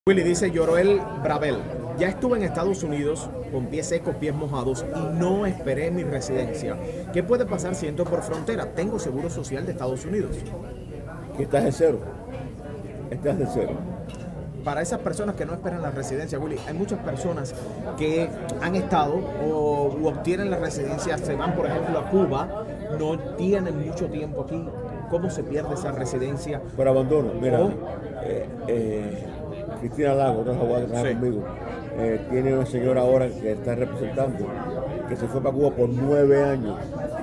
Willy dice Yoroel Bravel, ya estuve en Estados Unidos con pies secos, pies mojados y no esperé mi residencia. ¿Qué puede pasar si entro por frontera? Tengo seguro social de Estados Unidos. Que estás de cero. Estás de cero. Para esas personas que no esperan la residencia, Willy, hay muchas personas que han estado u obtienen la residencia, se van por ejemplo a Cuba, no tienen mucho tiempo aquí. ¿Cómo se pierde esa residencia? Por abandono. Mira, Cristina Lago, otra abogada que trabaja conmigo, tiene una señora ahora que está representando, que se fue para Cuba por 9 años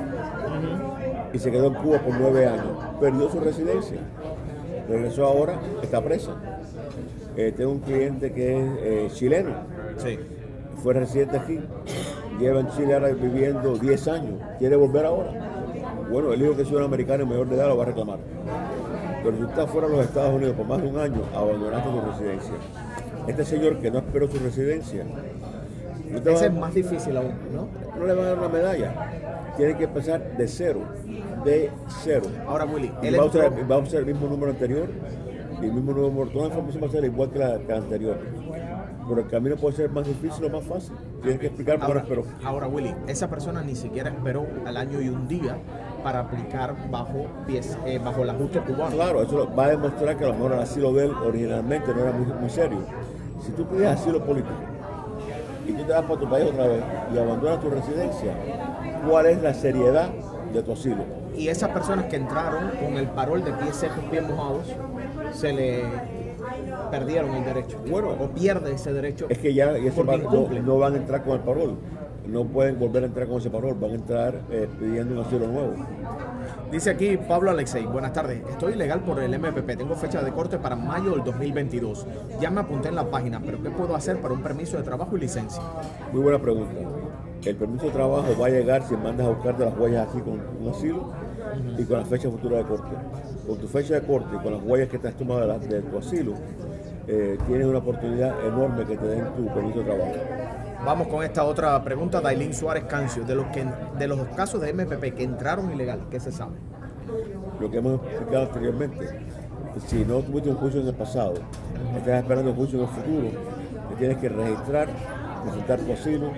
y se quedó en Cuba por 9 años. Perdió su residencia, regresó ahora, está presa. Tengo un cliente que es chileno, Sí. fue residente aquí, lleva en Chile ahora viviendo 10 años, quiere volver ahora. Bueno, el hijo que es un americano mayor de edad lo va a reclamar. Pero si estás fuera de los Estados Unidos por más de un año, abandonaste tu residencia. Este señor que no esperó su residencia, Ese es más difícil aún, ¿no? no le van a dar una medalla. Tiene que empezar de cero, de cero. Ahora, Willy, Y él va a entró... usar el mismo número anterior, y el mismo número, toda la información va a ser igual que la anterior. Pero el camino puede ser más difícil o más fácil. Tienes que explicar por qué no esperó. Ahora, Willy, esa persona ni siquiera esperó al año y un día para aplicar bajo el ajuste cubano. Claro, eso va a demostrar que a lo mejor el asilo de él originalmente no era muy serio. Si tú pides asilo político y tú te vas para tu país otra vez y abandonas tu residencia, ¿cuál es la seriedad de tu asilo? Y esas personas que entraron con el parol de pies secos, pies mojados, se le perdieron el derecho. Bueno, o pierde ese derecho. Es que ya ese porque incumple. no van a entrar con el parol. No pueden volver a entrar con ese parol, van a entrar pidiendo un asilo nuevo. Dice aquí Pablo Alexei, buenas tardes, estoy ilegal por el MPP, tengo fecha de corte para mayo del 2022. Ya me apunté en la página, pero ¿qué puedo hacer para un permiso de trabajo y licencia? Muy buena pregunta. El permiso de trabajo va a llegar si mandas a buscarte las huellas aquí con un asilo y con la fecha futura de corte. Con tu fecha de corte y con las huellas que te has tomado de tu asilo, tienes una oportunidad enorme que te den tu permiso de trabajo. Vamos con esta otra pregunta, Dailín Suárez Cancio, de los casos de MPP que entraron ilegal, ¿qué se sabe? Lo que hemos explicado anteriormente, si no tuviste un juicio en el pasado, estás esperando un juicio en el futuro, te tienes que registrar, presentar tu asilo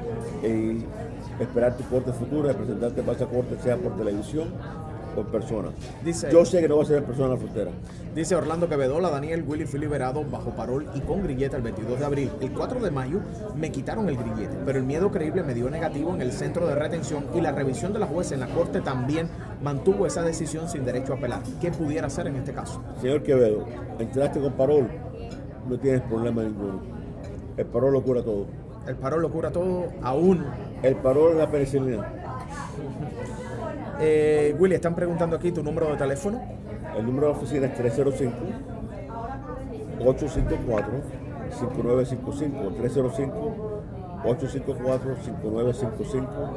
y esperar tu corte futura, presentarte para esa corte, sea por televisión o en persona. Yo sé que no va a ser en persona en la frontera. Dice Orlando Quevedo, Daniel Willy fui liberado bajo parol y con grillete el 22 de abril. El 4 de mayo me quitaron el grillete, pero el miedo creíble me dio negativo en el centro de retención y la revisión de la jueza en la corte también mantuvo esa decisión sin derecho a apelar. ¿Qué pudiera hacer en este caso? Señor Quevedo, entraste con parol, no tienes problema ninguno. El parol lo cura todo. El parol lo cura todo aún. El parol es la penicilina. Willy, están preguntando aquí tu número de teléfono. El número de la oficina es 305-854-5955. 305-854-5955.